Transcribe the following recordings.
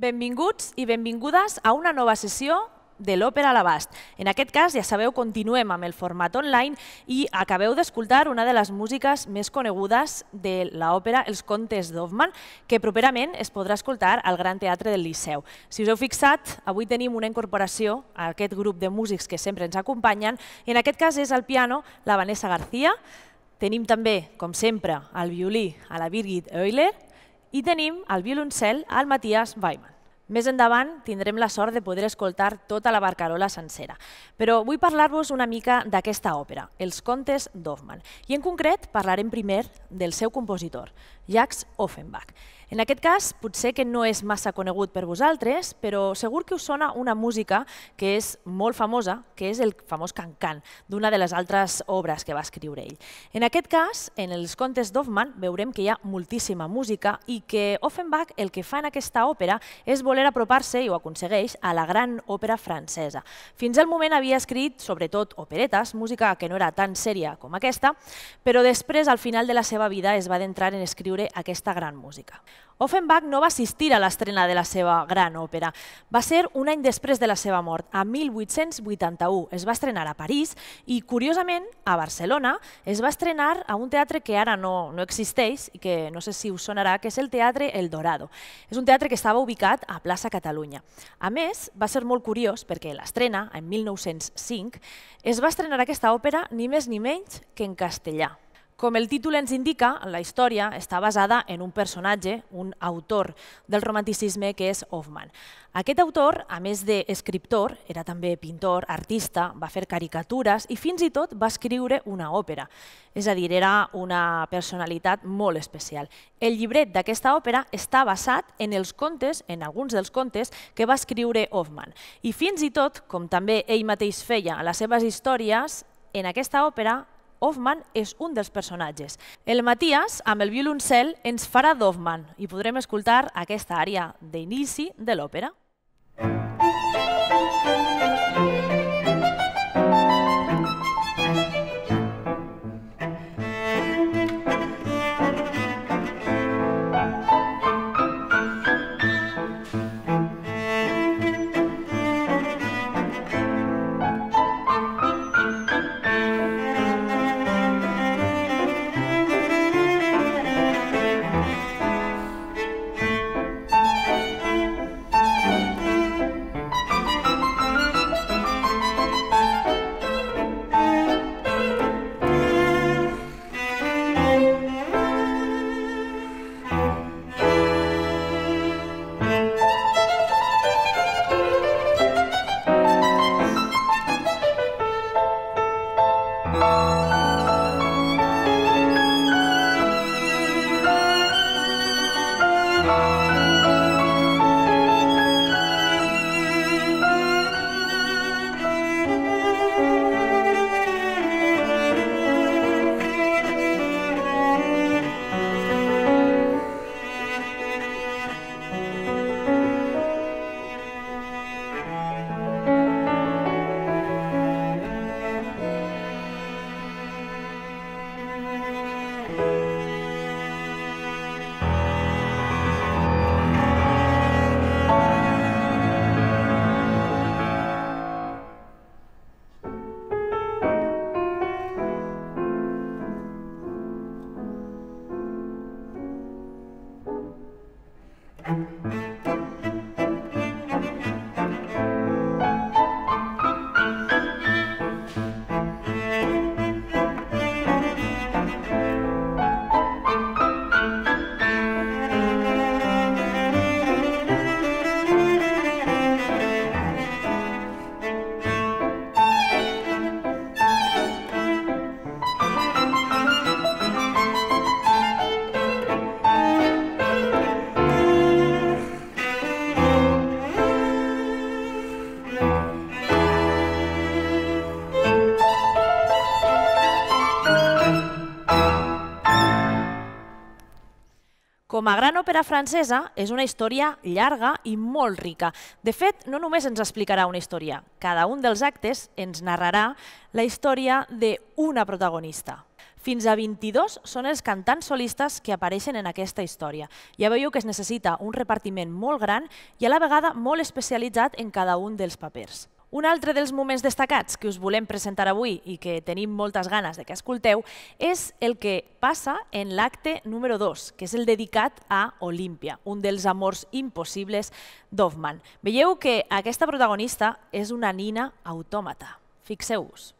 Benvinguts i benvingudes a una nova sessió de l'Òpera a l'Abast. En aquest cas, ja sabeu, continuem amb el format online i acabeu d'escoltar una de les músiques més conegudes de l'òpera Els contes d'Hoffmann, que properament es podrà escoltar al Gran Teatre del Liceu. Si us heu fixat, avui tenim una incorporació a aquest grup de músics que sempre ens acompanyen, i en aquest cas és al piano la Vanessa García, tenim també, com sempre, al violí a la Birgit Euler i tenim al violoncel al Matthias Weimann. Més endavant tindrem la sort de poder escoltar tota la barcarola sencera, però vull parlar-vos una mica d'aquesta òpera, Els contes d'Hoffmann, i en concret parlarem primer del seu compositor, Jacques Offenbach. En aquest cas, potser que no és massa conegut per vosaltres, però segur que us sona una música que és molt famosa, que és el famós Can-Can, d'una de les altres obres que va escriure ell. En aquest cas, en Els contes d'Hoffmann, veurem que hi ha moltíssima música i que Offenbach el que fa en aquesta òpera és voler apropar-se, i ho aconsegueix, a la gran òpera francesa. Fins al moment havia escrit, sobretot, operetes, música que no era tan sèria com aquesta, però després, al final de la seva vida, es va adentrar en escriure aquesta gran música. Offenbach no va assistir a l'estrena de la seva gran òpera. Va ser un any després de la seva mort, a 1881. Es va estrenar a París i, curiosament, a Barcelona es va estrenar a un teatre que ara no existeix i que no sé si us sonarà, que és el Teatre El Dorado. És un teatre que estava ubicat a Plaça Catalunya. A més, va ser molt curiós perquè l'estrena, en 1905, es va estrenar aquesta òpera ni més ni menys que en castellà. Com el títol ens indica, la història està basada en un personatge, un autor del romanticisme que és Hoffmann. Aquest autor, a més d'escriptor, era també pintor, artista, va fer caricatures i fins i tot va escriure una òpera. És a dir, era una personalitat molt especial. El llibret d'aquesta òpera està basat en els contes, en alguns dels contes que va escriure Hoffmann. I fins i tot, com també ell mateix feia a les seves històries, en aquesta òpera Hoffmann és un dels personatges. El Matthias, amb el violoncel, ens farà d'Hoffmann i podrem escoltar aquesta ària d'inici de l'òpera. Com a gran òpera francesa, és una història llarga i molt rica. De fet, no només ens explicarà una història, cada un dels actes ens narrarà la història d'una protagonista. Fins a 22 són els cantants solistes que apareixen en aquesta història. Ja veieu que es necessita un repartiment molt gran i a la vegada molt especialitzat en cada un dels papers. Un altre dels moments destacats que us volem presentar avui i que tenim moltes ganes de que escolteu és el que passa en l'acte número 2, que és el dedicat a Olímpia, un dels amors impossibles d'Hoffmann. Veieu que aquesta protagonista és una nina autòmata. Fixeu-vos.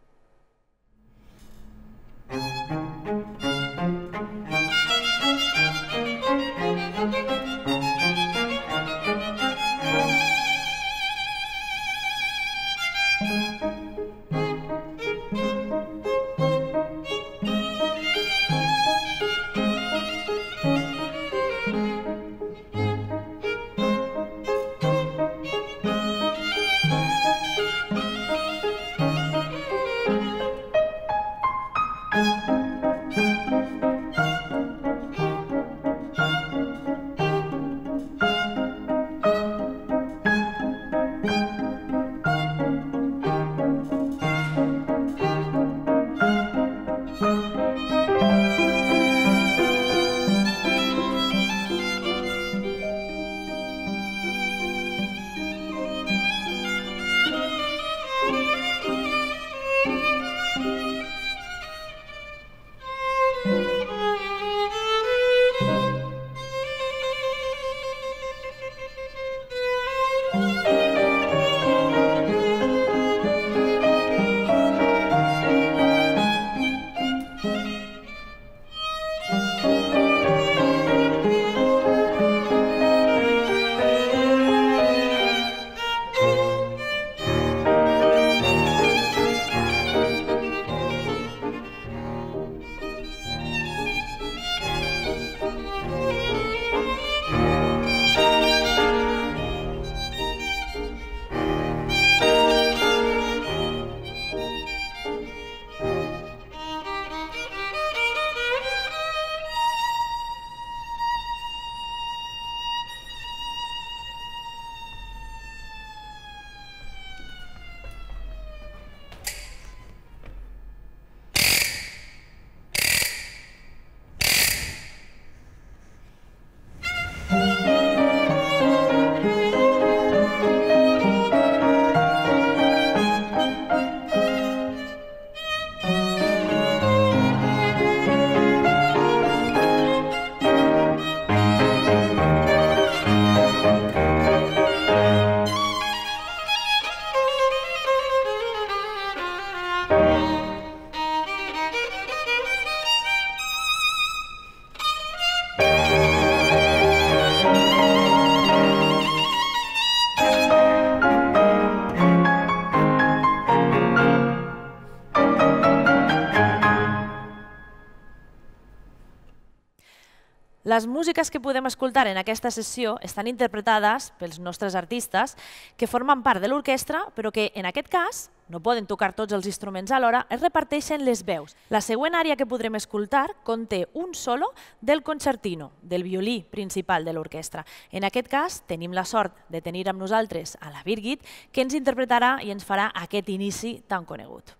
Les músiques que podem escoltar en aquesta sessió estan interpretades pels nostres artistes que formen part de l'orquestra, però que en aquest cas no poden tocar tots els instruments alhora, es reparteixen les veus. La següent àrea que podrem escoltar conté un solo del concertino, del violí principal de l'orquestra. En aquest cas tenim la sort de tenir amb nosaltres a la Birgit, que ens interpretarà i ens farà aquest inici tan conegut.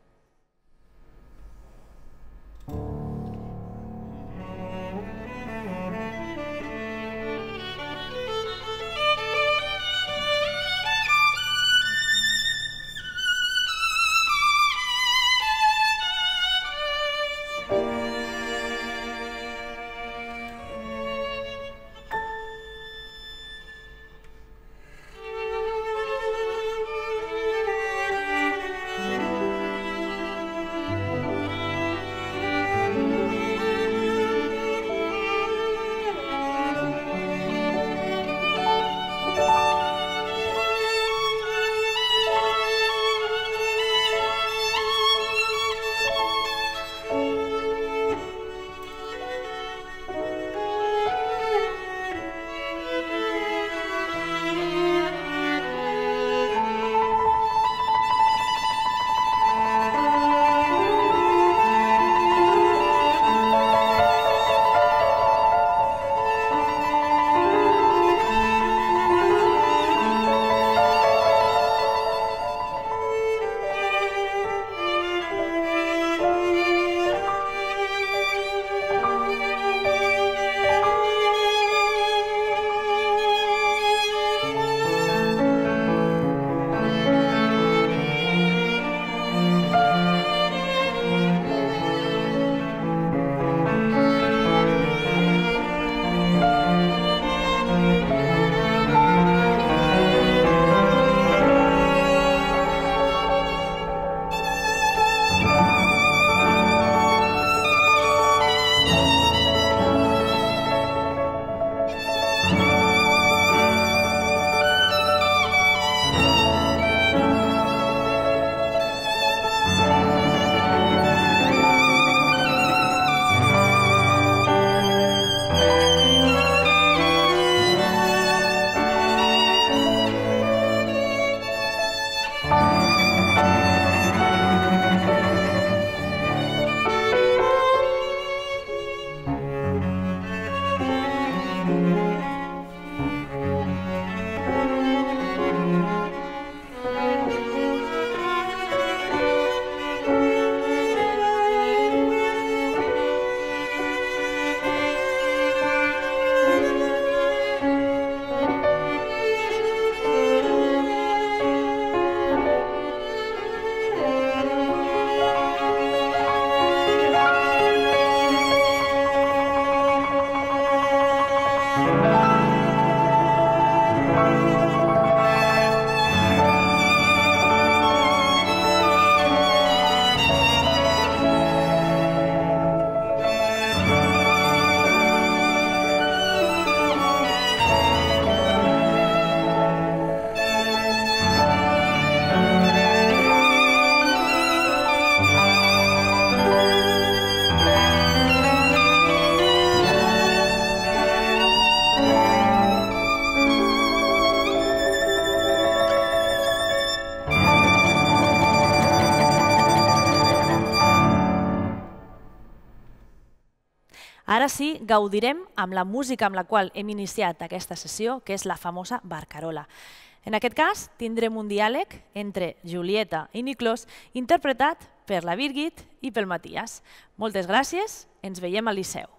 Ara sí, gaudirem amb la música amb la qual hem iniciat aquesta sessió, que és la famosa barcarola. En aquest cas, tindrem un diàleg entre Julieta i Niclós, interpretat per la Birgit i pel Matías. Moltes gràcies, ens veiem al Liceu.